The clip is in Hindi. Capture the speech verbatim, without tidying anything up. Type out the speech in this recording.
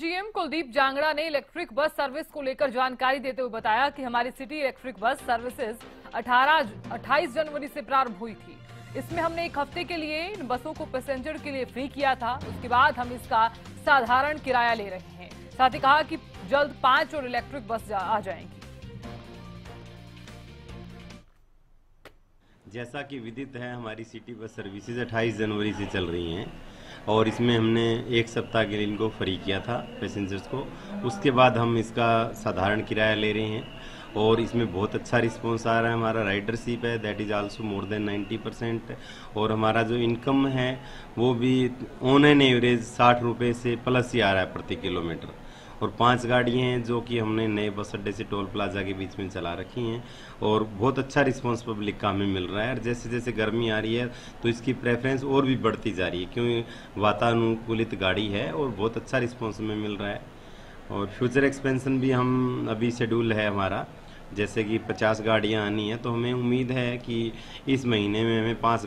एसडीएम कुलदीप जांगड़ा ने इलेक्ट्रिक बस सर्विस को लेकर जानकारी देते हुए बताया कि हमारी सिटी इलेक्ट्रिक बस सर्विसेज अठारह अट्ठाईस जनवरी से प्रारंभ हुई थी। इसमें हमने एक हफ्ते के लिए इन बसों को पैसेंजर के लिए फ्री किया था। उसके बाद हम इसका साधारण किराया ले रहे हैं। साथ ही कहा कि जल्द पांच और इलेक्ट्रिक बस आ जाएंगी। जैसा कि विदित है, हमारी सिटी बस सर्विसेज अट्ठाईस जनवरी से चल रही हैं और इसमें हमने एक सप्ताह के लिए इनको फ्री किया था पैसेंजर्स को। उसके बाद हम इसका साधारण किराया ले रहे हैं और इसमें बहुत अच्छा रिस्पांस आ रहा है। हमारा राइडरशिप है that is also more than ninety percent और हमारा जो इनकम है वो भी ऑन एन एवरेज साठ रुपये से प्लस ही आ रहा है प्रति किलोमीटर। और पांच गाड़ियाँ हैं जो कि हमने नए बस अड्डे से टोल प्लाजा के बीच में चला रखी हैं और बहुत अच्छा रिस्पांस पब्लिक का हमें मिल रहा है। और जैसे जैसे गर्मी आ रही है तो इसकी प्रेफरेंस और भी बढ़ती जा रही है क्योंकि वातानुकूलित गाड़ी है और बहुत अच्छा रिस्पांस हमें मिल रहा है। और फ्यूचर एक्सपेंशन भी हम अभी शेड्यूल है हमारा, जैसे कि पचास गाड़ियाँ आनी है तो हमें उम्मीद है कि इस महीने में हमें पाँच